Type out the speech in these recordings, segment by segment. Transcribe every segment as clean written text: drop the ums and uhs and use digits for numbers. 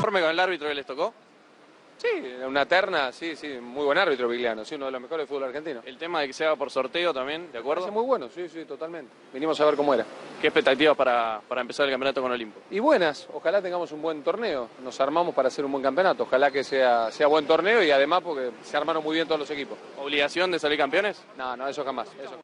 ¿Conforme con el árbitro que les tocó? Sí, una terna, sí, muy buen árbitro Vigliano, sí, uno de los mejores del fútbol argentino. El tema de que se haga por sorteo también, ¿de acuerdo? Parece muy bueno, sí, totalmente. Vinimos a ver cómo era. ¿Qué expectativas para empezar el campeonato con Olimpo? Y buenas, ojalá tengamos un buen torneo, nos armamos para hacer un buen campeonato, ojalá que sea buen torneo y además porque se armaron muy bien todos los equipos. ¿Obligación de salir campeones? No, eso jamás, eso.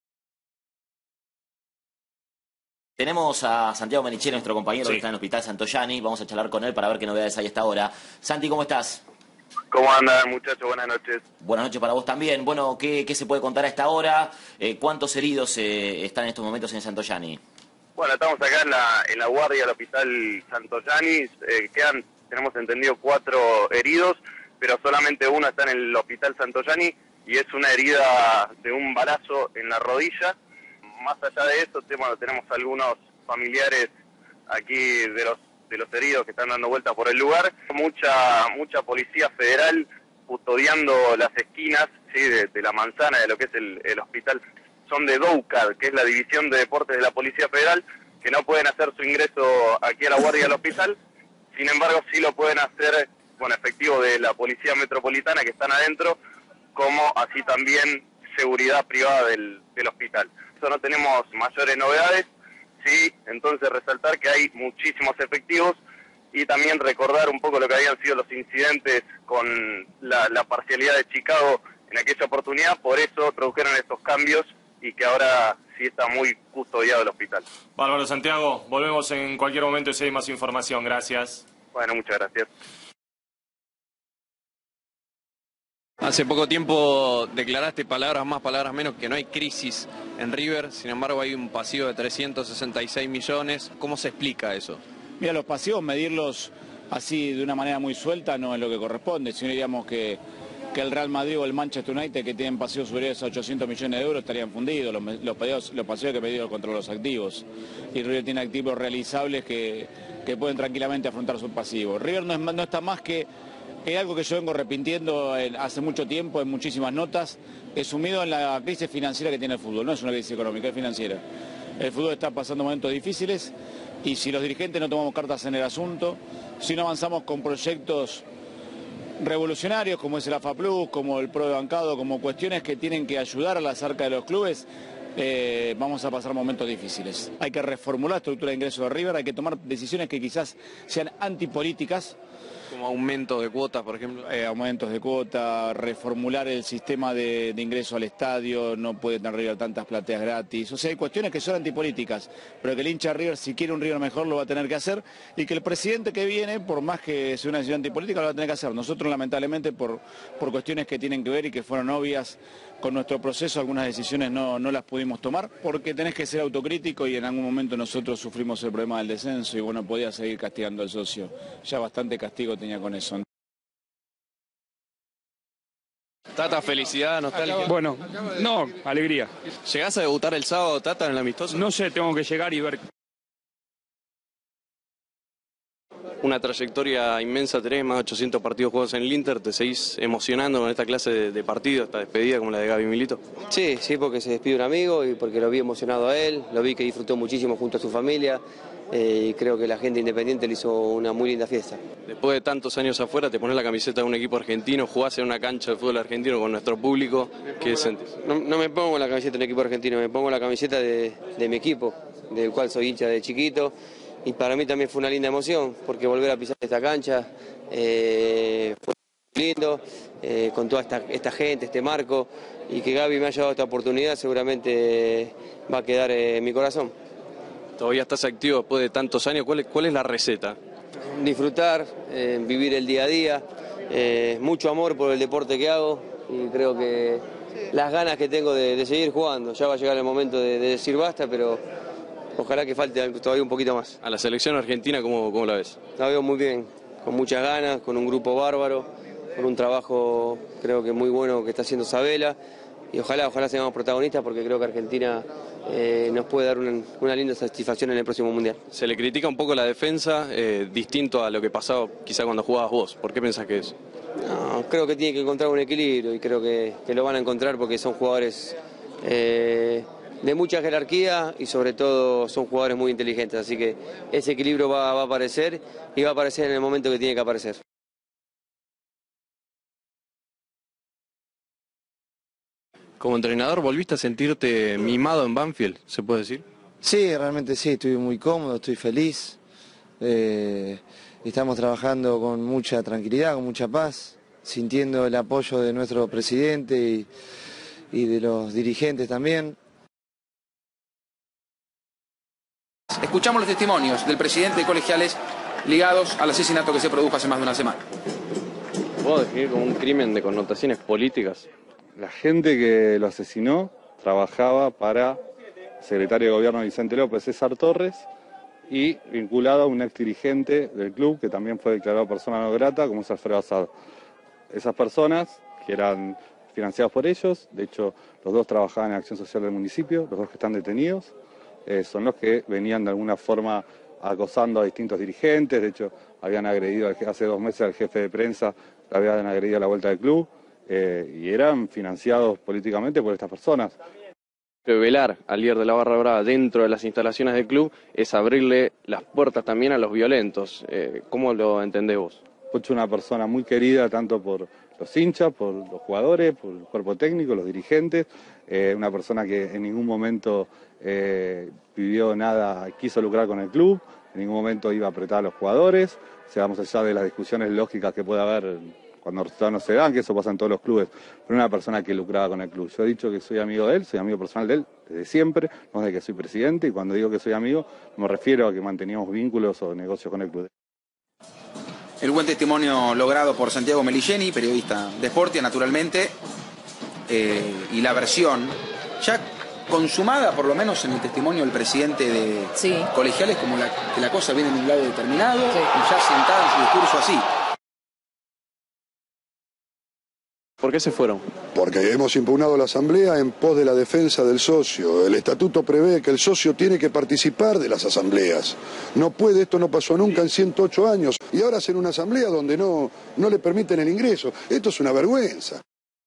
Tenemos a Santiago Menichel, nuestro compañero que está en el Hospital Santoyani. Vamos a charlar con él para ver qué novedades hay a esta hora. Santi, ¿cómo estás? ¿Cómo andan, muchachos? Buenas noches. Buenas noches para vos también. Bueno, ¿qué se puede contar a esta hora? ¿Cuántos heridos están en estos momentos en Santoyani? Bueno, estamos acá en la guardia del Hospital Santoyani. Tenemos entendido 4 heridos, pero solamente uno está en el Hospital Santoyani y es una herida de un balazo en la rodilla. Más allá de eso, tenemos algunos familiares aquí de los heridos que están dando vueltas por el lugar. Mucha policía federal custodiando las esquinas, ¿sí? de la manzana de lo que es el hospital. Son de DOUCAD, que es la División de Deportes de la Policía Federal, que no pueden hacer su ingreso aquí a la guardia del hospital. Sin embargo, sí lo pueden hacer con efectivo de la Policía Metropolitana que están adentro, como así también seguridad privada del hospital. No tenemos mayores novedades, sí, entonces resaltar que hay muchísimos efectivos y también recordar un poco lo que habían sido los incidentes con la parcialidad de Chicago en aquella oportunidad, por eso produjeron estos cambios y que ahora sí está muy custodiado el hospital. Bárbaro, Santiago, volvemos en cualquier momento si hay más información, gracias. Bueno, muchas gracias. Hace poco tiempo declaraste palabras más, palabras menos, que no hay crisis en River, sin embargo hay un pasivo de 366 millones. ¿Cómo se explica eso? Mira, los pasivos, medirlos así de una manera muy suelta no es lo que corresponde. Si no diríamos que el Real Madrid o el Manchester United, que tienen pasivos superiores a 800 millones de euros, estarían fundidos. Los pasivos que he pedido contra los activos. Y River tiene activos realizables que pueden tranquilamente afrontar sus pasivos. River no está más que... Es algo que yo vengo repitiendo hace mucho tiempo, en muchísimas notas, he sumido en la crisis financiera que tiene el fútbol. No es una crisis económica, es financiera. El fútbol está pasando momentos difíciles y si los dirigentes no tomamos cartas en el asunto, si no avanzamos con proyectos revolucionarios como es el AFA Plus, como el Pro de Bancado, como cuestiones que tienen que ayudar a las arcas de los clubes, vamos a pasar momentos difíciles. Hay que reformular la estructura de ingresos de River, hay que tomar decisiones que quizás sean antipolíticas. Como aumento de cuotas, por ejemplo. Aumentos de cuota, reformular el sistema de ingreso al estadio, no puede tener River tantas plateas gratis. O sea, hay cuestiones que son antipolíticas, pero que el hincha de River, si quiere un River mejor, lo va a tener que hacer. Y que el presidente que viene, por más que sea una decisión antipolítica, lo va a tener que hacer. Nosotros, lamentablemente, por cuestiones que tienen que ver y que fueron obvias con nuestro proceso, algunas decisiones no las pudimos tomar, porque tenés que ser autocrítico y en algún momento nosotros sufrimos el problema del descenso y bueno, podía seguir castigando al socio. Ya bastante castigo tenía con eso. Tata, felicidad, nostalgia. Bueno, no, alegría. ¿Llegás a debutar el sábado, Tata, en el amistoso? No sé, tengo que llegar y ver. Una trayectoria inmensa tenés, más de 800 partidos jugados en el Inter, ¿te seguís emocionando con esta clase de partido, esta despedida como la de Gaby Milito? Sí, porque se despide un amigo y porque lo vi emocionado a él, lo vi que disfrutó muchísimo junto a su familia y creo que la gente independiente le hizo una muy linda fiesta. Después de tantos años afuera, te pones la camiseta de un equipo argentino, jugás en una cancha de fútbol argentino con nuestro público, ¿qué sentís? No me pongo la camiseta de un equipo argentino, me pongo la camiseta de mi equipo, del cual soy hincha de chiquito. Y para mí también fue una linda emoción, porque volver a pisar esta cancha fue lindo, con toda esta gente, este marco, y que Gaby me haya dado esta oportunidad seguramente va a quedar en mi corazón. Todavía estás activo después de tantos años, ¿cuál es la receta? Disfrutar, vivir el día a día, mucho amor por el deporte que hago, y creo que las ganas que tengo de seguir jugando. Ya va a llegar el momento de decir basta, pero... ojalá que falte todavía un poquito más. ¿A la selección argentina cómo la ves? La veo muy bien, con muchas ganas, con un grupo bárbaro, con un trabajo creo que muy bueno que está haciendo Sabela y ojalá seamos protagonistas porque creo que Argentina nos puede dar una linda satisfacción en el próximo Mundial. Se le critica un poco la defensa, distinto a lo que pasaba quizá cuando jugabas vos. ¿Por qué pensás que es? No, creo que tiene que encontrar un equilibrio y creo que lo van a encontrar porque son jugadores de mucha jerarquía y sobre todo son jugadores muy inteligentes, así que ese equilibrio va a aparecer y va a aparecer en el momento que tiene que aparecer. Como entrenador, ¿volviste a sentirte mimado en Banfield, se puede decir? Sí, realmente sí, estoy muy cómodo, estoy feliz. Estamos trabajando con mucha tranquilidad, con mucha paz, sintiendo el apoyo de nuestro presidente y de los dirigentes también. Escuchamos los testimonios del presidente de Colegiales ligados al asesinato que se produjo hace más de una semana. ¿Puedo definir como un crimen de connotaciones políticas? La gente que lo asesinó trabajaba para el secretario de Gobierno Vicente López, César Torres, y vinculado a un ex dirigente del club que también fue declarado persona no grata, como es Alfredo Asad. Esas personas, que eran financiadas por ellos, de hecho los dos trabajaban en Acción Social del municipio, los dos que están detenidos, son los que venían de alguna forma acosando a distintos dirigentes. De hecho habían agredido hace 2 meses al jefe de prensa, lo habían agredido a la vuelta del club, y eran financiados políticamente por estas personas. Velar al líder de la Barra Brava dentro de las instalaciones del club es abrirle las puertas también a los violentos. ¿Cómo lo entendés vos? Pocho es una persona muy querida tanto por los hinchas, por los jugadores, por el cuerpo técnico, los dirigentes, una persona que en ningún momento vivió nada, quiso lucrar con el club, en ningún momento iba a apretar a los jugadores, vamos allá de las discusiones lógicas que puede haber cuando los resultados no se dan, que eso pasa en todos los clubes, pero una persona que lucraba con el club. Yo he dicho que soy amigo de él, soy amigo personal de él desde siempre, no desde que soy presidente, y cuando digo que soy amigo me refiero a que manteníamos vínculos o negocios con el club. El buen testimonio logrado por Santiago Meligeni, periodista de Sportia, naturalmente, y la versión ya consumada, por lo menos en el testimonio del presidente de Colegiales, como que la cosa viene de un lado determinado y ya sentada en su discurso así. ¿Por qué se fueron? Porque hemos impugnado la asamblea en pos de la defensa del socio. El estatuto prevé que el socio tiene que participar de las asambleas. No puede, esto no pasó nunca en 108 años. Y ahora hacen una asamblea donde no le permiten el ingreso. Esto es una vergüenza.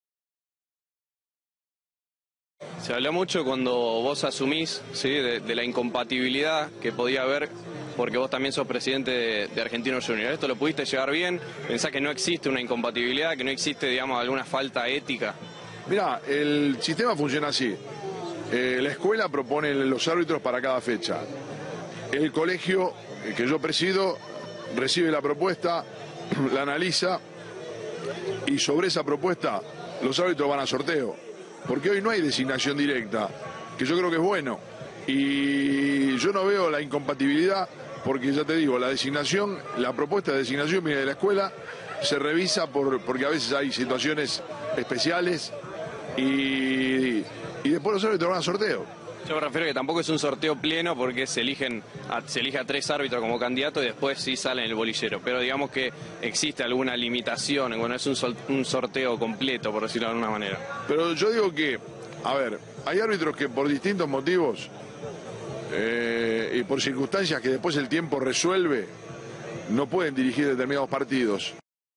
Se habla mucho cuando vos asumís, ¿sí?, de la incompatibilidad que podía haber, porque vos también sos presidente de Argentinos Juniors. ¿Esto lo pudiste llevar bien? ¿Pensás que no existe una incompatibilidad, que no existe, digamos, alguna falta ética? Mirá, el sistema funciona así. La escuela propone los árbitros para cada fecha. El colegio que yo presido recibe la propuesta, la analiza y sobre esa propuesta los árbitros van a sorteo. Porque hoy no hay designación directa, que yo creo que es bueno. Y yo no veo la incompatibilidad, porque ya te digo, la designación, la propuesta de designación viene de la escuela, se revisa porque a veces hay situaciones especiales y después los árbitros van a sorteo. Yo me refiero a que tampoco es un sorteo pleno porque se elige a 3 árbitros como candidato y después sí sale en el bolillero. Pero digamos que existe alguna limitación, bueno, es un sorteo completo, por decirlo de alguna manera. Pero yo digo que, a ver, hay árbitros que por distintos motivos y por circunstancias que después el tiempo resuelve, no pueden dirigir determinados partidos.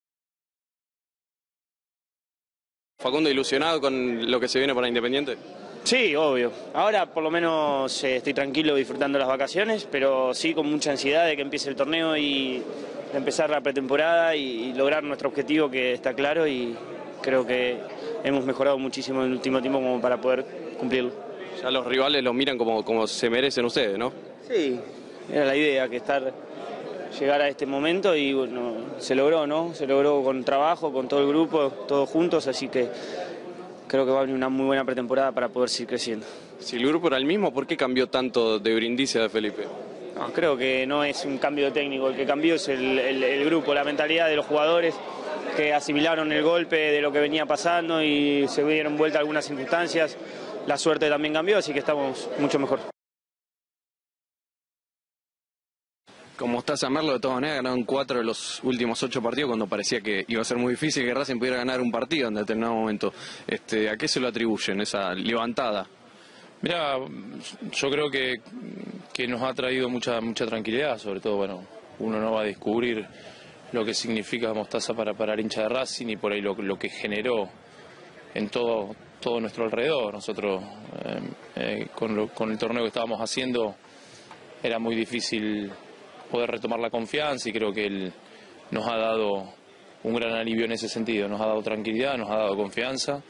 ¿Facundo ilusionado con lo que se viene para Independiente? Sí, obvio. Ahora por lo menos estoy tranquilo disfrutando las vacaciones, pero sí con mucha ansiedad de que empiece el torneo y de empezar la pretemporada y lograr nuestro objetivo, que está claro, y creo que hemos mejorado muchísimo en el último tiempo como para poder cumplirlo. Ya los rivales los miran como se merecen ustedes, ¿no? Sí, era la idea, llegar a este momento y bueno, se logró, ¿no? Se logró con trabajo, con todo el grupo, todos juntos, así que creo que va a venir una muy buena pretemporada para poder seguir creciendo. Si el grupo era el mismo, ¿por qué cambió tanto de Brindisi a de Felipe? No, creo que no es un cambio de técnico, el que cambió es el grupo, la mentalidad de los jugadores que asimilaron el golpe de lo que venía pasando y se dieron vuelta algunas circunstancias. La suerte también cambió, así que estamos mucho mejor. Como está San Merlo, de todas maneras ganaron 4 de los últimos 8 partidos cuando parecía que iba a ser muy difícil que Racing pudiera ganar un partido en determinado momento. ¿A qué se lo atribuyen esa levantada? Mira, yo creo que nos ha traído mucha tranquilidad, sobre todo, bueno, uno no va a descubrir lo que significa Mostaza para el hincha de Racing y por ahí lo que generó en todo todo nuestro alrededor. Nosotros con el torneo que estábamos haciendo era muy difícil poder retomar la confianza y creo que él nos ha dado un gran alivio en ese sentido, nos ha dado tranquilidad, nos ha dado confianza.